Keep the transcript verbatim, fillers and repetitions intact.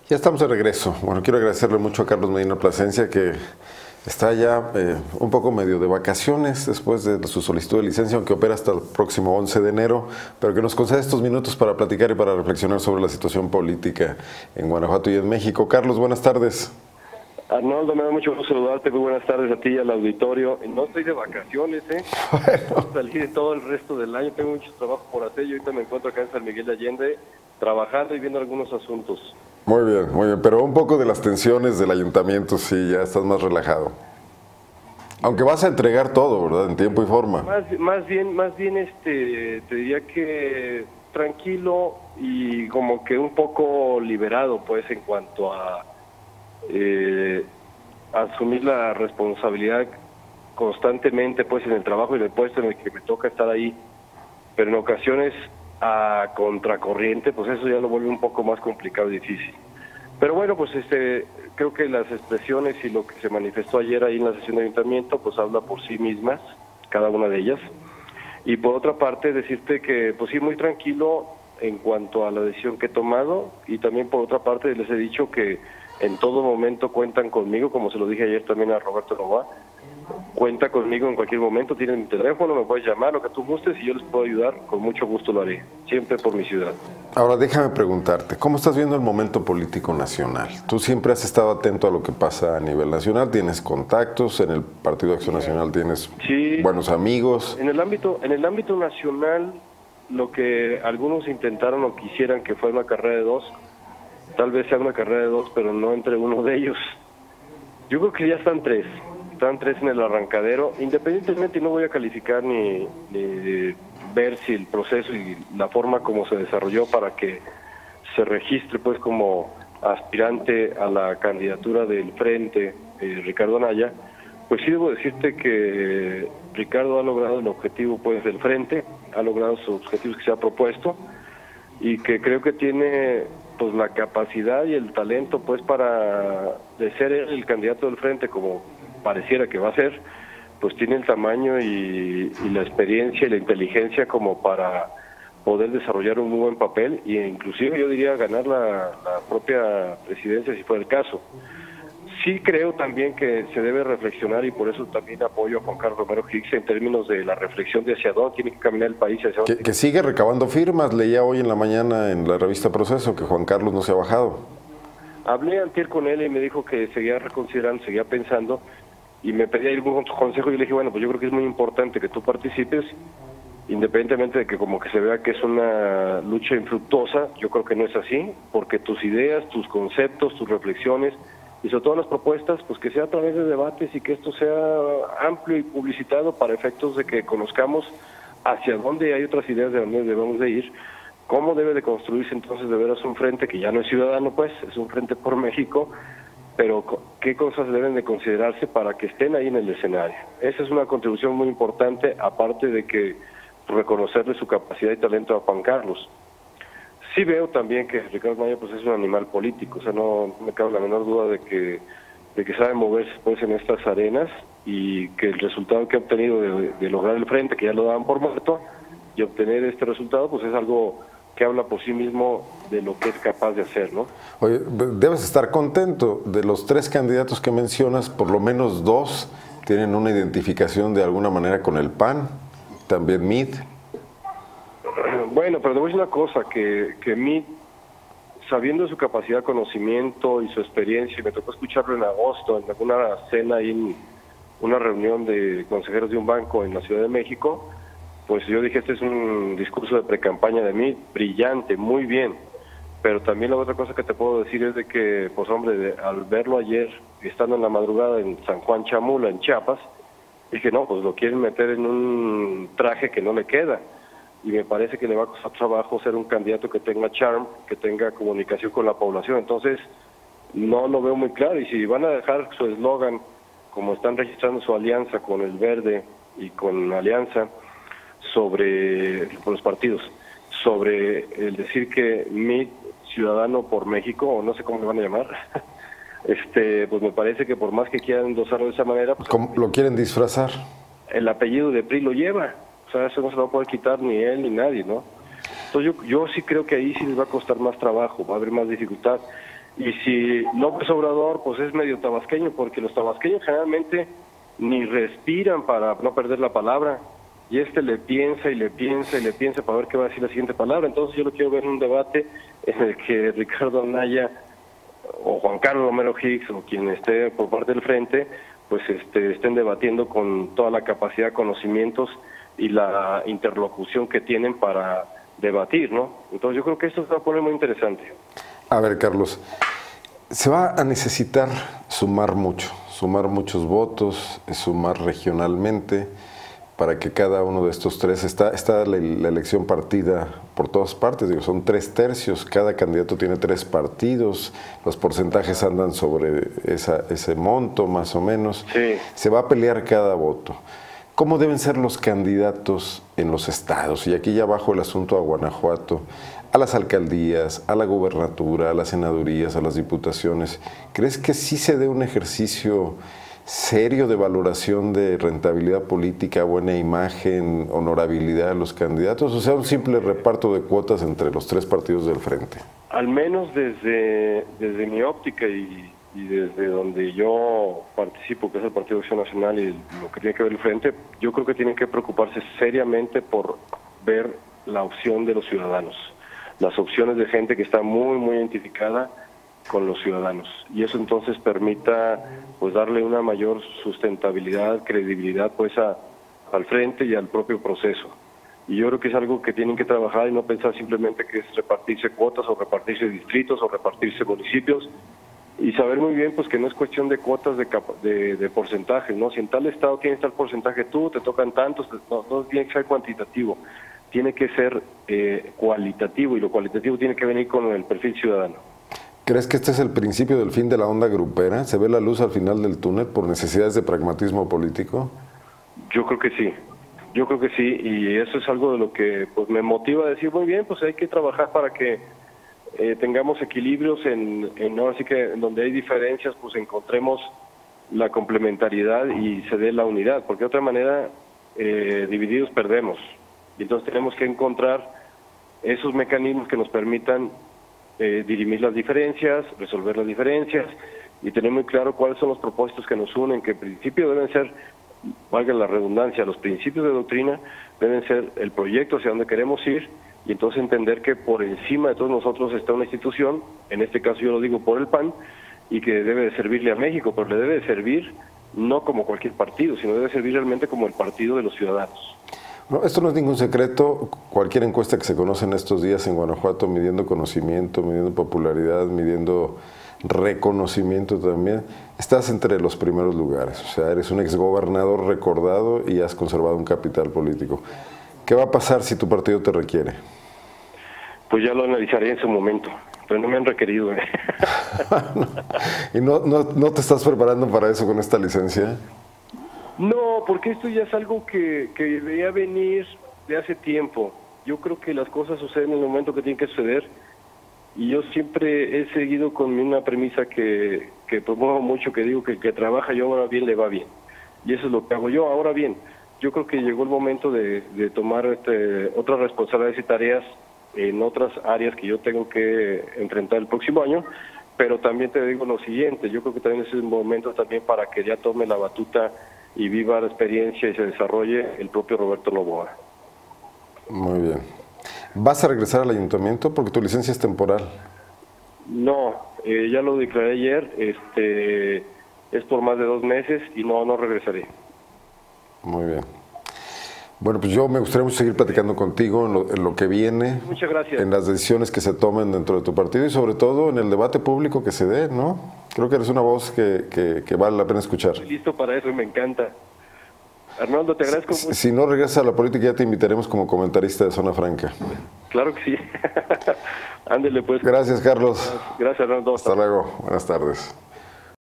Ya estamos de regreso. Bueno, quiero agradecerle mucho a Carlos Medina Plasencia, que está ya eh, un poco medio de vacaciones después de su solicitud de licencia, aunque opera hasta el próximo once de enero, pero que nos concede estos minutos para platicar y para reflexionar sobre la situación política en Guanajuato y en México. Carlos, buenas tardes. Arnoldo, me da mucho gusto saludarte. Muy buenas tardes a ti y al auditorio. No estoy de vacaciones, ¿eh? Bueno. Salí de todo el resto del año, tengo mucho trabajo por hacer. Yo ahorita me encuentro acá en San Miguel de Allende, trabajando y viendo algunos asuntos. Muy bien, muy bien, pero un poco de las tensiones del ayuntamiento, sí, ya estás más relajado. Aunque vas a entregar todo, ¿verdad? En tiempo y forma. Más, más bien, más bien, este, te diría que tranquilo y como que un poco liberado, pues, en cuanto a eh, asumir la responsabilidad constantemente, pues, en el trabajo y en el puesto en el que me toca estar ahí, pero en ocasiones a contracorriente, pues eso ya lo vuelve un poco más complicado y difícil. Pero bueno, pues este creo que las expresiones y lo que se manifestó ayer ahí en la sesión de ayuntamiento, pues habla por sí mismas, cada una de ellas. Y por otra parte, decirte que pues sí, muy tranquilo en cuanto a la decisión que he tomado, y también por otra parte les he dicho que en todo momento cuentan conmigo, como se lo dije ayer también a Roberto Novoa. Cuenta conmigo en cualquier momento, tienen mi teléfono, me puedes llamar, lo que tú gustes, y yo les puedo ayudar, con mucho gusto lo haré, siempre por mi ciudad. Ahora déjame preguntarte, ¿cómo estás viendo el momento político nacional? Tú siempre has estado atento a lo que pasa a nivel nacional, tienes contactos, en el Partido Acción Nacional tienes sí, buenos amigos. En el ámbito, en el ámbito nacional, lo que algunos intentaron o quisieran que fuera una carrera de dos, tal vez sea una carrera de dos, pero no entre uno de ellos. Yo creo que ya están tres. Están tres en el arrancadero, independientemente, y no voy a calificar ni, ni ver si el proceso y la forma como se desarrolló para que se registre pues como aspirante a la candidatura del Frente, eh, Ricardo Anaya, pues sí debo decirte que Ricardo ha logrado el objetivo pues del Frente, ha logrado sus objetivos que se ha propuesto, y que creo que tiene pues la capacidad y el talento pues para de ser el candidato del Frente, como pareciera que va a ser, pues tiene el tamaño y, y la experiencia y la inteligencia como para poder desarrollar un muy buen papel, e inclusive yo diría ganar la, la propia presidencia si fuera el caso. Sí creo también que se debe reflexionar, y por eso también apoyo a Juan Carlos Romero Hicks en términos de la reflexión de hacia dónde tiene que caminar el país. Hacia dónde que, que sigue recabando firmas. Leía hoy en la mañana en la revista Proceso que Juan Carlos no se ha bajado. Hablé antier con él y me dijo que seguía reconsiderando, seguía pensando, y me pedía algún consejo, y yo le dije, bueno, pues yo creo que es muy importante que tú participes, independientemente de que como que se vea que es una lucha infructuosa. Yo creo que no es así, porque tus ideas, tus conceptos, tus reflexiones, y sobre todo las propuestas, pues que sea a través de debates y que esto sea amplio y publicitado para efectos de que conozcamos hacia dónde hay otras ideas de dónde debemos de ir, cómo debe de construirse entonces de veras un frente que ya no es ciudadano, pues, es un frente por México, pero qué cosas deben de considerarse para que estén ahí en el escenario. Esa es una contribución muy importante, aparte de que reconocerle su capacidad y talento a Juan Carlos. Sí veo también que Ricardo Anaya pues es un animal político, o sea, no, no me cabe la menor duda de que de que sabe moverse pues en estas arenas, y que el resultado que ha obtenido de, de lograr el frente, que ya lo daban por muerto, y obtener este resultado pues es algo que habla por sí mismo de lo que es capaz de hacer, ¿no? Oye, debes estar contento. De los tres candidatos que mencionas, por lo menos dos tienen una identificación de alguna manera con el P A N, también M I D. Bueno, pero te voy a decir una cosa, que, que M I D, sabiendo su capacidad, conocimiento y su experiencia, y me tocó escucharlo en agosto, en alguna cena ahí en una reunión de consejeros de un banco en la Ciudad de México, pues yo dije, este es un discurso de precampaña de M I D, brillante, muy bien. Pero también la otra cosa que te puedo decir es de que, pues hombre, de, al verlo ayer, estando en la madrugada en San Juan Chamula, en Chiapas, dije, no, pues lo quieren meter en un traje que no le queda. Y me parece que le va a costar trabajo ser un candidato que tenga charm, que tenga comunicación con la población. Entonces, no lo veo muy claro. Y si van a dejar su eslogan, como están registrando su alianza con el Verde y con Alianza, sobre con los partidos, sobre el decir que mi ciudadano por México, o no sé cómo le van a llamar, este pues me parece que por más que quieran endosarlo de esa manera, pues ¿cómo lo quieren disfrazar? El apellido de P R I lo lleva, o sea, eso no se lo va a poder quitar ni él ni nadie, ¿no? Entonces yo, yo sí creo que ahí sí les va a costar más trabajo, va a haber más dificultad. Y si López Obrador, pues es medio tabasqueño, porque los tabasqueños generalmente ni respiran para no perder la palabra, y este le piensa y le piensa y le piensa para ver qué va a decir la siguiente palabra. Entonces yo lo quiero ver en un debate en el que Ricardo Anaya o Juan Carlos Romero Hicks o quien esté por parte del frente, pues este, estén debatiendo con toda la capacidad, conocimientos y la interlocución que tienen para debatir, ¿no? Entonces yo creo que esto se va a poner muy interesante. A ver, Carlos, se va a necesitar sumar mucho, sumar muchos votos, sumar regionalmente, para que cada uno de estos tres, está, está la, la elección partida por todas partes, digo, son tres tercios, cada candidato tiene tres partidos, los porcentajes andan sobre esa, ese monto más o menos, sí. Se va a pelear cada voto. ¿Cómo deben ser los candidatos en los estados? Y aquí ya bajo el asunto a Guanajuato, a las alcaldías, a la gubernatura, a las senadurías, a las diputaciones. ¿Crees que sí se dé un ejercicio serio de valoración de rentabilidad política, buena imagen, honorabilidad de los candidatos, o sea, un simple reparto de cuotas entre los tres partidos del frente? Al menos desde, desde mi óptica y, y desde donde yo participo, que es el Partido Acción Nacional y lo que tiene que ver el frente, yo creo que tienen que preocuparse seriamente por ver la opción de los ciudadanos, las opciones de gente que está muy, muy identificada con los ciudadanos, y eso entonces permita pues darle una mayor sustentabilidad, credibilidad pues a, al frente y al propio proceso. Y yo creo que es algo que tienen que trabajar y no pensar simplemente que es repartirse cuotas o repartirse distritos o repartirse municipios, y saber muy bien pues que no es cuestión de cuotas de, de, de porcentajes, ¿no? Si en tal estado tienes tal porcentaje tú, te tocan tantos, no, no tiene que ser cuantitativo, tiene que ser eh, cualitativo, y lo cualitativo tiene que venir con el perfil ciudadano. ¿Crees que este es el principio del fin de la onda grupera? ¿Se ve la luz al final del túnel por necesidades de pragmatismo político? Yo creo que sí, yo creo que sí, y eso es algo de lo que pues me motiva a decir, muy bien, pues hay que trabajar para que eh, tengamos equilibrios en, en, ahora sí que en donde hay diferencias, pues encontremos la complementariedad y se dé la unidad, porque de otra manera, eh, divididos perdemos, y entonces tenemos que encontrar esos mecanismos que nos permitan Eh, dirimir las diferencias, resolver las diferencias y tener muy claro cuáles son los propósitos que nos unen, que en principio deben ser, valga la redundancia, los principios de doctrina deben ser el proyecto hacia donde queremos ir, y entonces entender que por encima de todos nosotros está una institución, en este caso yo lo digo por el P A N, y que debe de servirle a México, pero le debe de servir no como cualquier partido, sino debe servir realmente como el partido de los ciudadanos. No, esto no es ningún secreto. Cualquier encuesta que se conoce en estos días en Guanajuato, midiendo conocimiento, midiendo popularidad, midiendo reconocimiento también, estás entre los primeros lugares. O sea, eres un exgobernador recordado y has conservado un capital político. ¿Qué va a pasar si tu partido te requiere? Pues ya lo analizaré en su momento, pero no me han requerido. ¿eh? no. ¿Y no, no, no te estás preparando para eso con esta licencia? No, porque esto ya es algo que, que veía venir de hace tiempo. Yo creo que las cosas suceden en el momento que tienen que suceder, y yo siempre he seguido con una premisa que, que promuevo mucho, que digo que el que trabaja yo ahora bien le va bien, y eso es lo que hago yo. Ahora bien, yo creo que llegó el momento de, de tomar este, otras responsabilidades y tareas en otras áreas que yo tengo que enfrentar el próximo año, pero también te digo lo siguiente, yo creo que también es el momento también para que ya tome la batuta y viva la experiencia y se desarrolle el propio Roberto Novoa. Muy bien. ¿Vas a regresar al ayuntamiento porque tu licencia es temporal? No, eh, ya lo declaré ayer, este, es por más de dos meses y no, no regresaré. Muy bien. Bueno, pues yo me gustaría mucho seguir platicando contigo en lo, en lo que viene. Muchas gracias. En las decisiones que se tomen dentro de tu partido y sobre todo en el debate público que se dé, ¿no? Creo que eres una voz que, que, que vale la pena escuchar. Estoy listo para eso y me encanta. Arnoldo, te agradezco si, mucho. Si no regresas a la política, ya te invitaremos como comentarista de Zona Franca. Claro que sí. Ándele pues. Gracias, Carlos. Gracias, Arnoldo. Hasta luego. Buenas tardes.